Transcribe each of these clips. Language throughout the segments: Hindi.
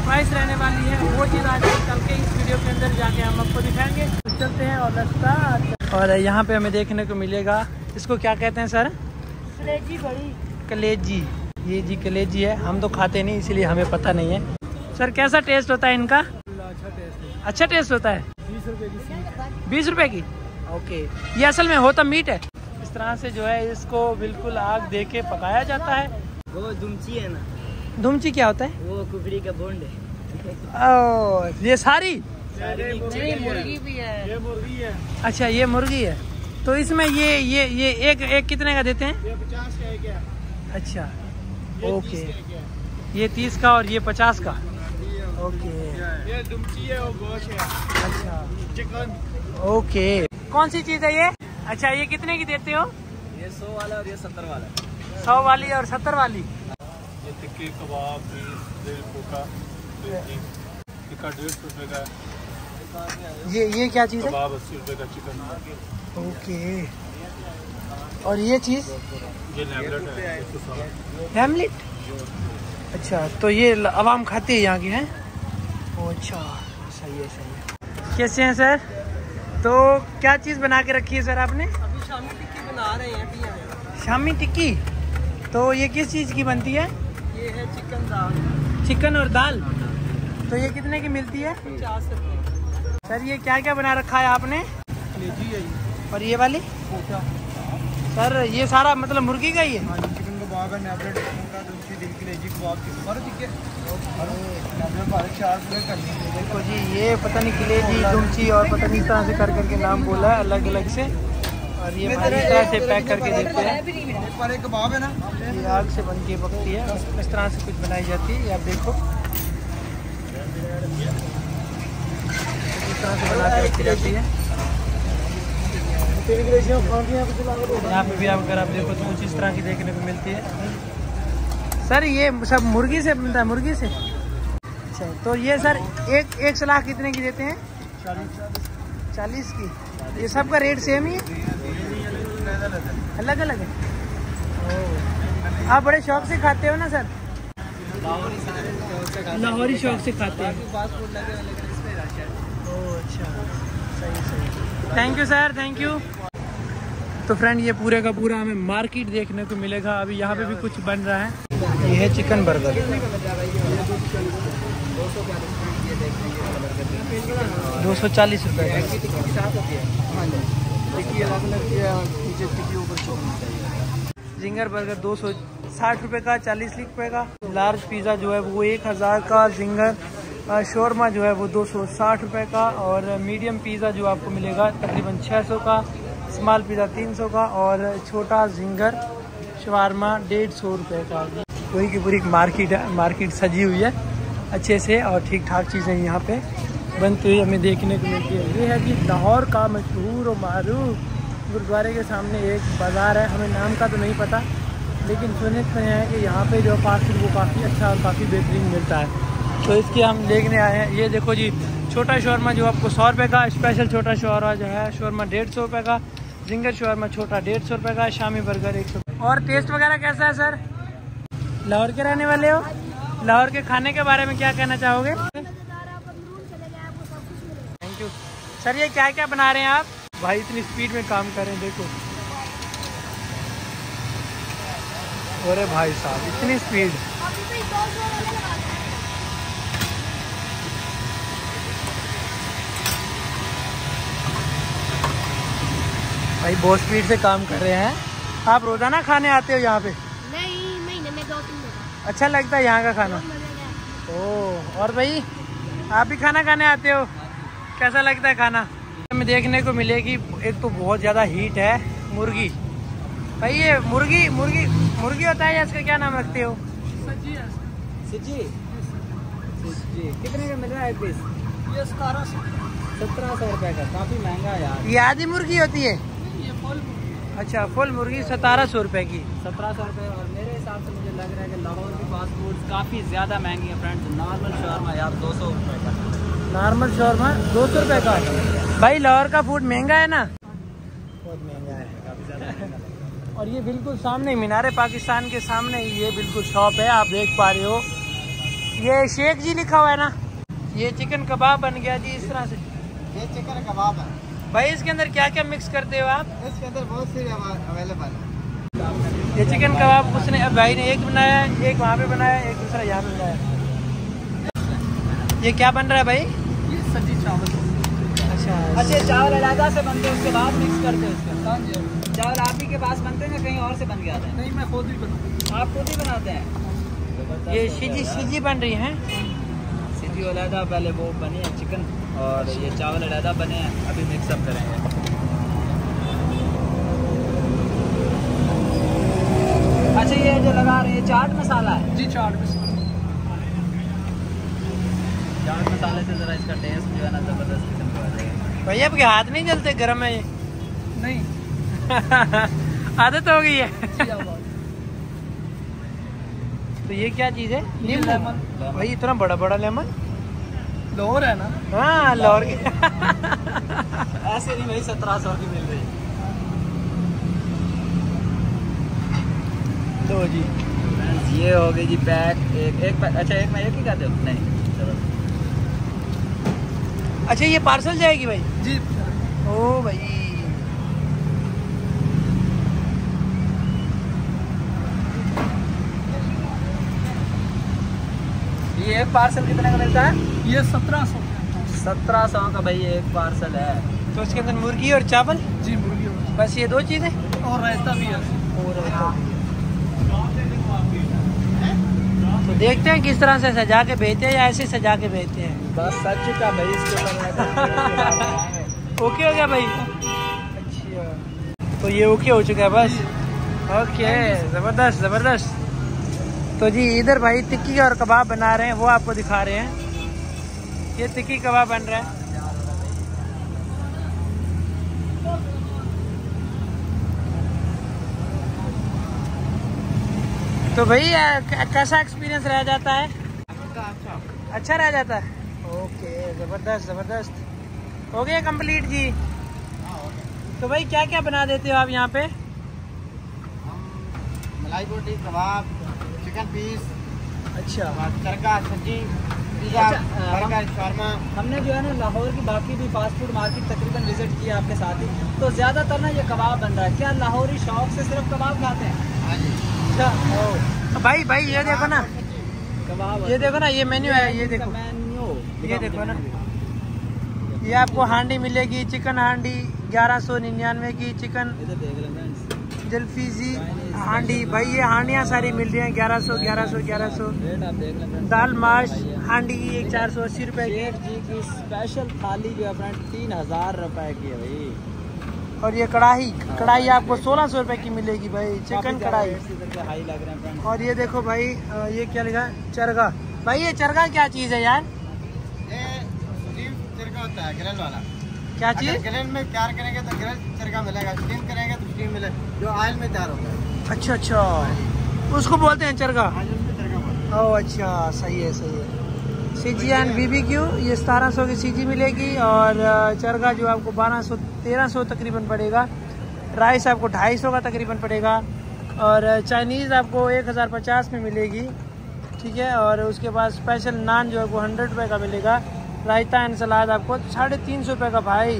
सरप्राइज रहने वाली है, वो चीज़ आज कल के इस वीडियो के अंदर जाके हम आपको दिखाएंगे। तो चलते हैं और रास्ता। और यहाँ पे हमें देखने को मिलेगा, इसको क्या कहते हैं सर? कलेजी बड़ी। कलेजी, ये जी कलेजी है। हम तो खाते नहीं इसलिए हमें पता नहीं है। सर कैसा टेस्ट होता है इनका? अच्छा टेस्ट है। अच्छा टेस्ट होता है। 20 रुपए की। 20 रुपए की, ओके। ये असल में होता मीट है। इस तरह से जो है इसको बिल्कुल आग दे के पकाया जाता है। वो दुमची है ना। दुमची क्या होता है? वो कुकड़ी का बोंड है। ओह, ये सारी मुर्गी भी है। ये मुर्गी है। अच्छा, ये मुर्गी है। तो इसमें ये एक कितने का देते हैं? ये 50 का है क्या? अच्छा, ओके। ये 30 का और ये 50 का, ओके। ये दुमची है और गोश्त है। अच्छा, चिकन। ओके। कौन सी चीज़ है ये? अच्छा, ये कितने की देते हो? ये 100 वाला और ये 70 वाला। 100 वाली और 70 वाली। ये टिक्की कबाब दिल का 150 रुपए का। ये क्या चीज़ है? कबाब 80 रुपए का चिकन। ओके। और ये चीज़? ये लेमलेट है 160। हेमलेट। अच्छा, तो ये आवाम खाती है यहाँ की, हैं? ओह अच्छा, सही है सही है। कैसे हैं सर? तो क्या चीज़ बना के रखी है सर आपने? अभी शामी टिक्की बना रहे हैं अभी। शामी टिक्की। तो ये किस चीज़ की बनती है? ये है चिकन दाल। चिकन और दाल। तो ये कितने की मिलती है? 50 रुपए। सर ये क्या क्या बना रखा है आपने? कलेजी है ये। और ये वाली? कोटा। सर ये सारा मतलब मुर्गी का ही है? हाँ, चिकन कबाब है, नेबलेट का दुमची दिल कलेजी कबाब की सारे टिक्के। नेबलेट बाहर 4 रुपए का। देखो जी, ये पता नहीं कलेजी, दुमची और पता नहीं इस तरह से कर करके नाम बोला है अलग अलग से। और ये हमारी तरह से पैक करके देते हैं। पर एक कबाब है ना, ये आग से बन के पकती है, इस तरह से कुछ बनाई जाती है। ये आप देखो इस तरह से बना के रखी जाती है। यहाँ पे भी आप अगर आप देखो तो कुछ इस तरह की देखने को मिलती है। सर ये सब मुर्गी से बनता है? मुर्गी से। अच्छा, तो ये सर एक सलाह कितने की देते हैं? 40 की। ये सब का रेट सेम ही है? अलग अलग है। ओह, आप बड़े शौक से खाते हो ना सर? लाहौरी शौक से खाते हैं। ओह अच्छा, सही सही। Thank you sir, thank you. तो फ्रेंड ये पूरे का पूरा हमें मार्केट देखने को मिलेगा। अभी यहाँ पे भी कुछ बन रहा है। ये है चिकन बर्गर। 240 रुपये। जिंगर बर्गर 260 रुपये का, 40 रुपये का। लार्ज पिज़्ज़ा जो है वो 1000 का। जिंगर शोरमा जो है वो 260 रुपये का। और मीडियम पिज़्ज़ा जो आपको मिलेगा तकरीबन 600 का। स्मॉल पिज़्ज़ा 300 का। और छोटा जिंगर शवारमा 150 रुपये का। वही की पूरी मार्केट है। मार्केट सजी हुई है अच्छे से और ठीक ठाक चीज़ें यहाँ पे बनती हुई हमें देखने को मिलती है। ये है कि लाहौर का मशहूर और मारूफ गुरुद्वारे के सामने एक बाज़ार है। हमें नाम का तो नहीं पता, लेकिन सुनते हैं कि यहाँ पे जो फास्ट फूड वो काफ़ी अच्छा और काफ़ी बेहतरीन मिलता है। तो इसके हम देखने आए हैं। ये देखो जी, छोटा शौरमा जो आपको 100 रुपये का। स्पेशल छोटा शौरमा जो है शौरमा 150 रुपये का। जिंगर शौरमा छोटा 150 रुपये का। शामी बर्गर 100। और टेस्ट वगैरह कैसा है सर? लाहौर के रहने वाले हो? लाहौर के खाने के बारे में क्या कहना चाहोगे? Thank you sir. ये क्या क्या बना रहे हैं आप? भाई इतनी स्पीड में काम कर रहे हैं, देखो। अरे भाई साहब इतनी स्पीड। भाई बहुत स्पीड से काम कर रहे हैं। आप रोजाना खाने आते हो यहाँ पे? नहीं, महीने में 2-3 बार। अच्छा लगता है यहाँ का खाना? ओह, और भाई आप भी खाना खाने आते हो? कैसा लगता है खाना? हमें देखने को मिलेगी एक तो बहुत ज़्यादा हीट है। मुर्गी भाई, ये मुर्गी मुर्गी मुर्गी होता है या इसका क्या नाम रखते हो? सच्ची कितने का मिल रहा है पीस? ये 1700 रुपये का। काफ़ी महंगा है यार। ये आधी मुर्गी होती है? ये फुल। अच्छा, फुल मुर्गी 1700 रुपये की। 1700 रुपये। और मेरे हिसाब से मुझे लग रहा है कि लाहौर की फास्ट फूड काफ़ी ज़्यादा महंगी है फ्रेंड्स। नॉर्मल शौरमा यार 200 रुपये का। नॉर्मल शौरमा 200 रुपये का। भाई लाहौर का फूड महंगा है ना? बहुत महंगा है, काफ़ी ज़्यादा। और ये बिल्कुल सामने मीनार पाकिस्तान के सामने ये बिल्कुल शॉप है, आप देख पा रहे हो। ये शेख जी लिखा हुआ है ना। ये चिकन कबाब बन गया जी इस तरह से। ये चिकन कबाब है भाई इसके अंदर क्या क्या मिक्स करते हो आप? इसके अंदर बहुत सी अवेलेबल है। ये चिकन कबाब उसने भाई ने एक बनाया, एक वहाँ पे बनाया, एक दूसरा यहाँ पे बनाया। ये क्या बन रहा है भाई? ये सब्जी चावल। अच्छा चावल अलहदा से बनते हैं, उसके बाद मिक्स करते हैं उसके। चावल आप ही के पास बनते हैं या कहीं और से बन के आते हैं? नहीं, मैं खुद ही बनाऊँ। आप खुद ही बनाते हैं? ये सीजी बन रही है। सीजी अलहदा पहले वो बनी है चिकन, और ये चावल अलहदा बने हैं, अभी मिक्सअप करेंगे। अच्छा ये जो लगा रहे हैं चाट मसाला है? जी चाट मसाला। चाट मसाले से ज़रा इसका टेस्ट जो है ना ज़बरदस्त किस्म का आ जाएगा। भैया आपके हाथ नहीं जलते गर्म है ये? नहीं आदत हो गई है। तो ये क्या चीज़ है? लेमन। भाई इतना बड़ा बड़ा लेमन। लोर है ना? हाँ लोर के। ऐसे नहीं भाई, 1700 की मिल रही है। लो जी ये हो गई जी पैक। एक पैक। अच्छा एक में एक ही खाते हो? नहीं चलो। अच्छा ये पार्सल जाएगी भाई? जी। ओ भाई ये एक पार्सल कितने का मिलता है? ये 1700। 1700 का भाई एक पार्सल है। तो उसके अंदर मुर्गी और चावल, जी मुर्गी बस ये दो चीज़ें और रायता भी है। तो देखते हैं किस तरह से सजा के भेजते हैं या ऐसे सजा के भेजते हैं। बस सच का भाई इसके ओके हो गया भाई? अच्छा तो ये ओके हो चुका है बस। ओके ज़बरदस्त ज़बरदस्त। तो जी इधर भाई टिक्की और कबाब बना रहे हैं, वो आपको दिखा रहे हैं। ये टिक्की कबाब बन रहा है। तो भाई कैसा एक्सपीरियंस रह जाता है? अच्छा रह जाता है। ओके ज़बरदस्त ज़बरदस्त। हो गया कंप्लीट जी। तो भाई क्या क्या बना देते हो आप यहाँ पे? मलाई बोटी, कबाब, चिकन पीस, अच्छा चरका, सब्जी, पिज़्ज़ा, बर्गर, शर्मा। हमने जो है ना लाहौर की बाकी भी फास्ट फूड मार्केट तकरीबन विजिट किया आपके साथ ही, तो ज़्यादातर ना ये कबाब बन रहा है। क्या लाहौरी शौक से सिर्फ कबाब खाते हैं? हाँ जी। अच्छा भाई भाई ये देखो ना, कबाब ये देखो ना, ये मेन्यू है, ये देखो मेन्यू। ये देखो ना, ये आपको हांडी मिलेगी, चिकन हांडी 1199 की, चिकन इधर देख रहे हैं जलफीजी हांडी। भाई ये हांडियाँ सारी मिल रही हैं 1100 1100 1100। रेट आप देख लें फ्रेंड्स। दाल माश हांडी की 480 रुपए की। शेख जी की स्पेशल थाली जो है फ्रेंड 3000 रुपए की है भाई। और ये कढ़ाई आपको 1600 रुपए की मिलेगी भाई, चिकन कढ़ाई। हाई लग रहे हैं फ्रेंड। और ये देखो भाई ये क्या लिखा है? चरगा। भाई ये चरगा क्या चीज़ है यार? ये स्टीम चरका होता है, ग्रिल वाला। क्या चीज़? ग्रिल में तैयार करेंगे तो ग्रिल चरका मिलेगा, स्टीम करेंगे तो स्टीम मिले, जो ऑयल में तैयार होता है। अच्छा अच्छा उसको बोलते हैं चरगा। आज उसमें चरका बोलते हैं। ओह अच्छा सही है सही है। सीजी एंड BBQ ये 1700 की सीजी मिलेगी, और चरगा जो आपको 1200 1300 तकरीबन पड़ेगा। राइस आपको 250 का तकरीबन पड़ेगा, और चाइनीज़ आपको 1050 में मिलेगी, ठीक है। और उसके बाद स्पेशल नान जो है वो 100 रुपये का मिलेगा। रायता एंड सलाद आपको 350 रुपये का भाई।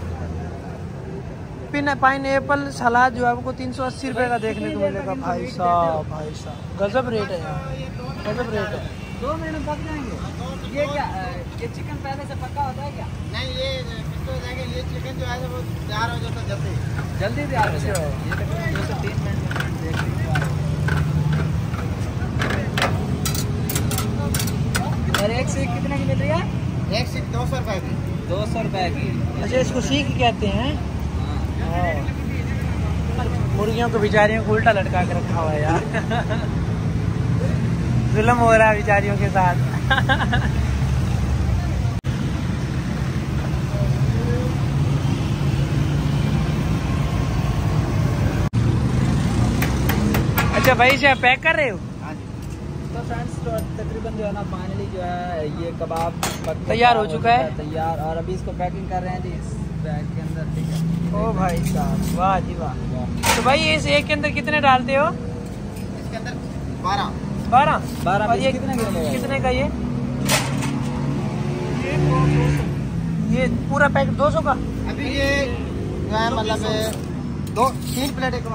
पाइन एप्पल सलाद जो है आपको 380 रुपये का देखने को मिलेगा भाई साहब। भाई साहब गजब रेट है यार, गजब रेट है। 2 मिनट में पक जाएंगे। ये क्या ये चिकन पहले से पक्का होता है क्या? नहीं, ये किस हो जाएंगे, ये चिकन जो है वो तैयार हो जाता है जल्दी। जल्दी तैयार हो जाएगा। ये तकरीबन 2 से 3 मिनट में देख लीजिए। और एक सीख कितने की मिल रही है? एक सीख 200 रुपए की। 200 रुपए की। अच्छा इसको सीख कहते हैं। मुर्गियों को बेचारियों को उल्टा लटका के रखा हुआ है यार। जुल्म हो रहा है बेचारियों के साथ। अच्छा भाई से आप पैक कर रहे हो? हाँ जी। तो फ्रेंड्स तकरीबन जो है ना फाइनली जो है ये कबाब तैयार हो चुका है। तैयार, और अभी इसको पैकिंग कर रहे हैं जी इस बैग के अंदर, ठीक है। ओ भाई साहब वाह जी वाह। तो भाई इस एक के अंदर कितने डालते हो? इसके अंदर 12 12 और ये कितने कितने का ये पूरा पैकेट 200 का? अभी ये मतलब 2-3 प्लेट एक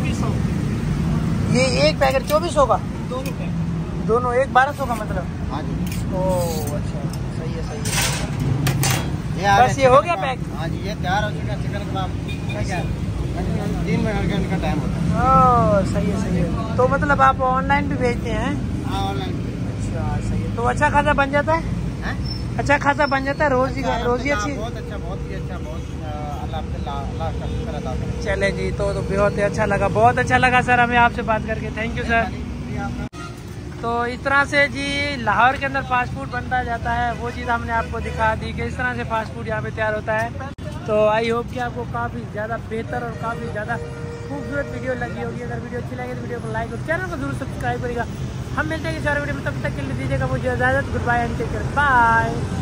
ये एक पैकेट 2400 का? दोनों एक 1200 का मतलब? हाँ जी। ओह अच्छा, सही है सही है। ये बस ये हो गया पैक? हाँ जी, ये तैयार हो चुका है चिकन कबाब। क्या 3 मिनट का इनका टाइम होता है। ओह सही है सही है। तो मतलब आप ऑनलाइन भी भेजते हैं? हाँ ऑनलाइन। अच्छा सही है। तो अच्छा खासा बन जाता है? अच्छा खासा बन जाता है? रोजी अच्छी? बहुत अच्छा, बहुत ही अच्छा, बहुत अल्लाह का शुक्र अदा करें। चले जी, तो बहुत ही अच्छा लगा, बहुत अच्छा लगा सर हमें आपसे बात करके। Thank you sir. तो इस तरह से जी लाहौर के अंदर फास्ट फूड बनता जाता है, वो चीज़ हमने आपको दिखा दी कि इस तरह से फास्ट फूड यहाँ पे तैयार होता है। तो आई होप कि आपको काफ़ी ज़्यादा बेहतर और काफ़ी ज़्यादा खूबसूरत वीडियो लगी होगी। अगर वीडियो अच्छी लगे तो वीडियो को लाइक और चैनल को जरूर सब्सक्राइब करेगा। हम मिलते हैं किसी और वीडियो में, तब तक के लिए दीजिएगा मुझे इजाज़त। Good bye and take care, bye.